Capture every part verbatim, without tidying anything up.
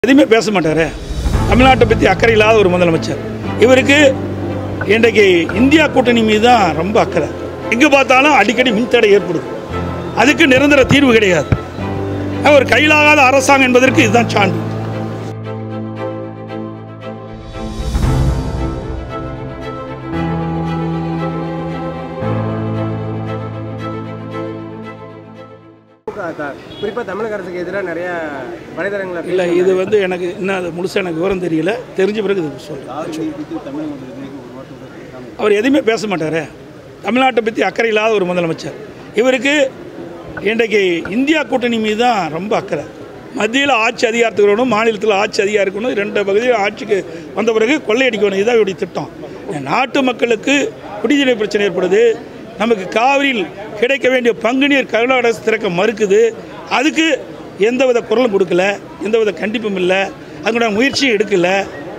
எதுவுமே பேச மாட்டாரு. தமிழ்நாட்டை பற்றி அக்கறை இல்லாத ஒரு முதலமைச்சர். இவருக்கு இன்றைக்கு இந்தியா கூட்டணி மீது தான் ரொம்ப அக்கறை. எங்கே பார்த்தாலும் அடிக்கடி மின்தடை ஏற்படுது. அதுக்கு நிரந்தர தீர்வு கிடையாது. ஒரு கையிலாகாத அரசாங்கம் என்பதற்கு இதுதான் சான்று. குறிப்பாக தமிழக அரசுக்கு எதிராக நிறைய வலைதளங்கள் இல்லை, இது வந்து எனக்கு இன்னும் அது முழுசாக எனக்கு விவரம் தெரியல. தெரிஞ்ச பிறகு இது சொல்கிறேன். அவர் எதுவுமே பேச மாட்டார். தமிழ்நாட்டை பற்றி அக்கறை இல்லாத ஒரு முதலமைச்சர். இவருக்கு இன்றைக்கு இந்தியா கூட்டணி மீது தான் ரொம்ப அக்கறை. மத்தியில் ஆட்சி அதிகாரத்துக்கு வரணும், மாநிலத்தில் ஆட்சி அதிகாரம் இருக்கணும். ரெண்டு பகுதியில் ஆட்சிக்கு வந்த பிறகு கொள்ளையடிக்கணும். இதுதான் இவருடைய திட்டம். நாட்டு மக்களுக்கு குடிநீர் பிரச்சனை ஏற்படுது. நமக்கு காவிரியில் கிடைக்க வேண்டிய பங்கு நீர் கர்நாடக அரசு திறக்க மறுக்குது. அதுக்கு எந்தவித குரலும் கொடுக்கல, எந்தவித கண்டிப்பும் இல்லை, அதுக்கூட முயற்சியும் எடுக்கலை.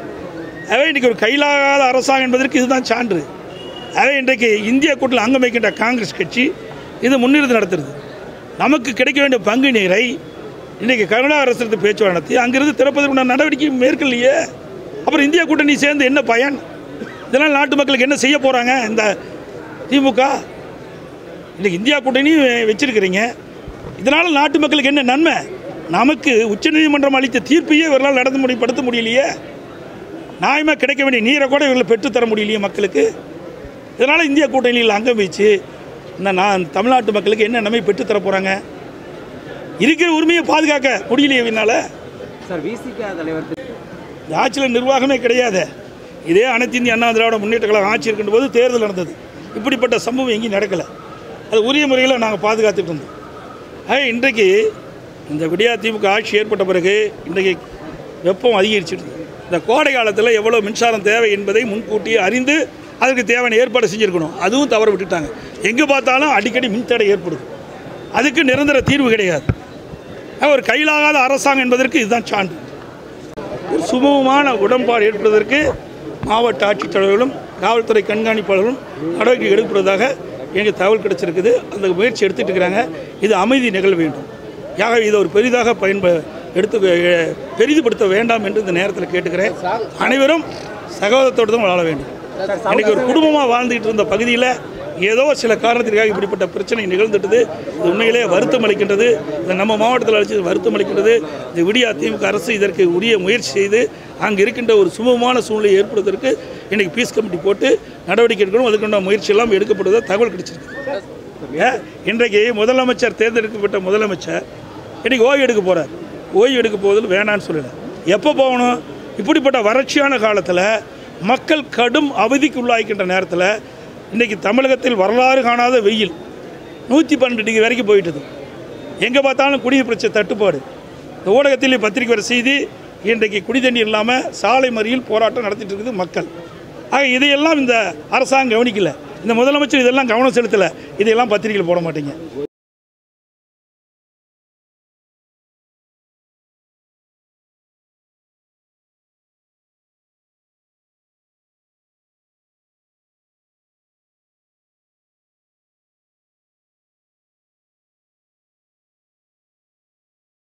அவை இன்றைக்கி ஒரு கையிலாகாத அரசாங்கம் என்பதற்கு இதுதான் சான்று. அவை இன்றைக்கு இந்தியா கூட்டணியில் அங்கம் வைக்கின்ற காங்கிரஸ் கட்சி இது முன்னிறுத்தி நடத்துறது. நமக்கு கிடைக்க வேண்டிய பங்கு நீரை இன்றைக்கி கர்நாடக அரசு பேச்சுவார்த்தை நடத்தி அங்கிருந்து திறப்பதற்குண்டான நடவடிக்கை மேற்கொள்ளையே. அப்புறம் இந்தியா கூட்டணி சேர்ந்து என்ன பயன்? இதனால் நாட்டு மக்களுக்கு என்ன செய்ய போகிறாங்க இந்த திமுக? இன்றைக்கி இந்தியா கூட்டணி வச்சிருக்கிறீங்க. இதனால் நாட்டு மக்களுக்கு என்ன நன்மை? நமக்கு உச்சநீதிமன்றம் அளித்த தீர்ப்பையே இவர்களால் நடந்து முடிப்படுத்த முடியலையே. நியாயமாக கிடைக்க வேண்டிய நீரை கூட இவர்களை பெற்றுத்தர முடியலையே மக்களுக்கு. இதனால் இந்தியா கூட்டணியில் அங்கம் வச்சு இந்த நான் தமிழ்நாட்டு மக்களுக்கு என்ன நன்மை பெற்றுத்தர போகிறாங்க? இருக்கிற உரிமையை பாதுகாக்க முடியலையே இவனால். சார், விசிக தலைவர் இந்த ஆட்சியில் நிர்வாகமே கிடையாது. இதே அனைத்து இந்திய அண்ணா திராவிட முன்னேற்ற கழகம் ஆட்சி இருக்கின்ற போது தேர்தல் நடந்தது. இப்படிப்பட்ட சம்பவம் எங்கேயும் நடக்கலை. அது உரிய முறையில் நாங்கள் பாதுகாத்துட்டு இருந்தோம். ஆக இன்றைக்கு இந்த விடியா திமுக ஆட்சி ஏற்பட்ட பிறகு இன்றைக்கு வெப்பம் அதிகரிச்சிடுது. இந்த கோடை காலத்தில் எவ்வளோ மின்சாரம் தேவை என்பதை முன்கூட்டி அறிந்து அதற்கு தேவையான ஏற்பாடு செஞ்சுருக்கணும். அதுவும் தவற விட்டுட்டாங்க. எங்கே பார்த்தாலும் அடிக்கடி மின்தடை ஏற்படுது. அதுக்கு நிரந்தர தீர்வு கிடையாது. ஒரு கையிலாகாத அரசாங்கம் என்பதற்கு இதுதான் சான்று. ஒரு சுமூகமான உடன்பாடு ஏற்படுவதற்கு மாவட்ட ஆட்சித்தலைவர்களும் காவல்துறை கண்காணிப்பாளர்களும் நடவடிக்கை எடுப்பதாக எனக்கு தகவல் கிடைச்சிருக்குது. அந்த முயற்சி எடுத்துகிட்டு இருக்கிறாங்க. இது அமைதி நிகழ வேண்டும். யாக இதை ஒரு பெரிதாக பயன்ப எடுத்து பெரிதுபடுத்த வேண்டாம் என்று இந்த நேரத்தில் கேட்டுக்கிறேன். அனைவரும் சகோதரத்தோடு தான் வாழ வேண்டும். எனக்கு ஒரு குடும்பமாக வாழ்ந்துகிட்டு இருந்த பகுதியில் ஏதோ சில காரணத்திற்காக இப்படிப்பட்ட பிரச்சனை நிகழ்ந்துட்டது. இது உண்மையிலே வருத்தம் அளிக்கின்றது. இதை நம்ம மாவட்டத்தில் அழைச்சி வருத்தம் அளிக்கின்றது. இந்த விடியா திமுக அரசு இதற்கு உரிய முயற்சி செய்து அங்கே இருக்கின்ற ஒரு சுமூகமான சூழ்நிலையை ஏற்படுவதற்கு இன்றைக்கி பீஸ் கமிட்டி போட்டு நடவடிக்கை எடுக்கணும். அதுக்குண்ட முயற்சி எல்லாம் எடுக்கப்படுவதாக தகவல் கிடைச்சிருக்கு. இன்றைக்கு முதலமைச்சர் தேர்ந்தெடுக்கப்பட்ட முதலமைச்சர் இன்றைக்கி ஓய்வு எடுக்க போகிறார். ஓய்வு எடுக்க போவதில் வேணான்னு சொல்லலை. எப்போ போகணும்? இப்படிப்பட்ட வறட்சியான காலத்தில் மக்கள் கடும் அவதிக்கு உள்ளாகின்ற நேரத்தில் இன்றைக்கி தமிழகத்தில் வரலாறு காணாத வெயில் நூற்றி பன்னெண்டு டிகிரி வரைக்கும் போயிட்டுது. எங்கே பார்த்தாலும் குடிநீர் பிரச்சனை தட்டுப்பாடு. இந்த ஊடகத்தில் பத்திரிக்கை வர செய்தி இன்றைக்கு குடி தண்ணீர் இல்லாமல் சாலை மறியல் போராட்டம் நடத்திட்டு இருக்குது மக்கள். ஆக இதையெல்லாம் இந்த அரசாங்கம் கவனிக்கலை. இந்த முதலமைச்சர் இதெல்லாம் கவனம் செலுத்தலை. இதையெல்லாம் பத்திரிகையில் போட மாட்டீங்க.